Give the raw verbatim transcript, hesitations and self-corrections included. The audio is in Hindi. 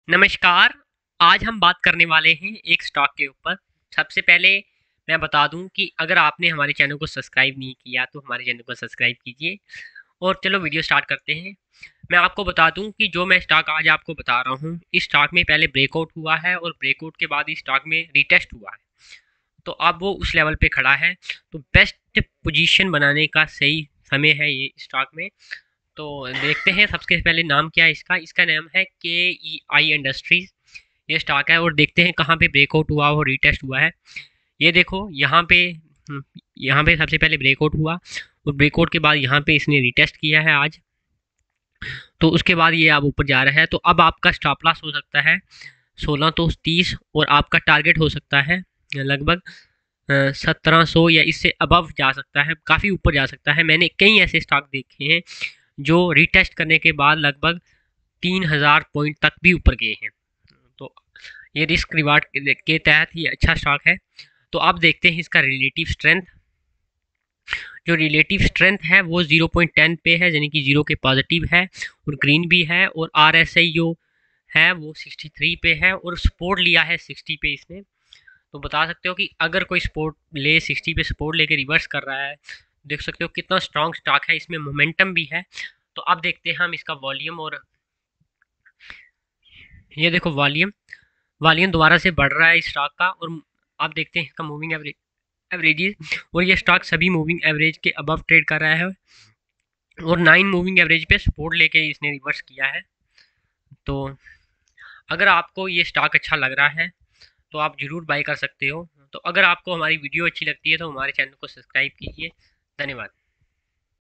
नमस्कार। आज हम बात करने वाले हैं एक स्टॉक के ऊपर। सबसे पहले मैं बता दूं कि अगर आपने हमारे चैनल को सब्सक्राइब नहीं किया तो हमारे चैनल को सब्सक्राइब कीजिए। और चलो वीडियो स्टार्ट करते हैं। मैं आपको बता दूं कि जो मैं स्टॉक आज आपको बता रहा हूं, इस स्टॉक में पहले ब्रेकआउट हुआ है और ब्रेकआउट के बाद इस स्टॉक में रिटेस्ट हुआ है। तो अब वो उस लेवल पे खड़ा है। तो बेस्ट पोजीशन बनाने का सही समय है ये स्टॉक में। तो देखते हैं सबसे पहले नाम क्या है इसका। इसका नाम है के ई आई इंडस्ट्रीज। ये स्टॉक है और देखते हैं कहाँ पे ब्रेकआउट हुआ और रीटेस्ट हुआ है। ये देखो यहाँ पे, हम्म, यहाँ पे सबसे पहले ब्रेकआउट हुआ और ब्रेकआउट के बाद यहाँ पे इसने रीटेस्ट किया है आज। तो उसके बाद ये अब ऊपर जा रहा है। तो अब आपका स्टॉप लॉस हो सकता है सोलह तो तीस और आपका टारगेट हो सकता है लगभग सत्रह सौ या इससे अबव जा सकता है, काफ़ी ऊपर जा सकता है। मैंने कई ऐसे स्टॉक देखे हैं जो रीटेस्ट करने के बाद लगभग तीन हज़ार पॉइंट तक भी ऊपर गए हैं। तो ये रिस्क रिवार्ड के तहत ये अच्छा स्टॉक है। तो अब देखते हैं इसका रिलेटिव स्ट्रेंथ। जो रिलेटिव स्ट्रेंथ है वो ज़ीरो पॉइंट टेन पे है, यानी कि जीरो के पॉजिटिव है और ग्रीन भी है। और आर एस आई जो है वो सिक्सटी थ्री पे है और सपोर्ट लिया है सिक्सटी पे इसने। तो बता सकते हो कि अगर कोई सपोर्ट ले सिक्सटी पे सपोर्ट लेके रिवर्स कर रहा है, देख सकते हो कितना स्ट्रॉन्ग स्टॉक है, इसमें मोमेंटम भी है। तो अब देखते हैं हम इसका वॉल्यूम। और ये देखो वॉल्यूम वॉल्यूम दोबारा से बढ़ रहा है इस स्टॉक का। और आप देखते हैं इसका मूविंग एवरेज एवरेजेस, और ये स्टॉक सभी मूविंग एवरेज के अबव ट्रेड कर रहा है और नाइन मूविंग एवरेज पे सपोर्ट लेके इसने रिवर्स किया है। तो अगर आपको ये स्टॉक अच्छा लग रहा है तो आप ज़रूर बाय कर सकते हो। तो अगर आपको हमारी वीडियो अच्छी लगती है तो हमारे चैनल को सब्सक्राइब कीजिए। धन्यवाद।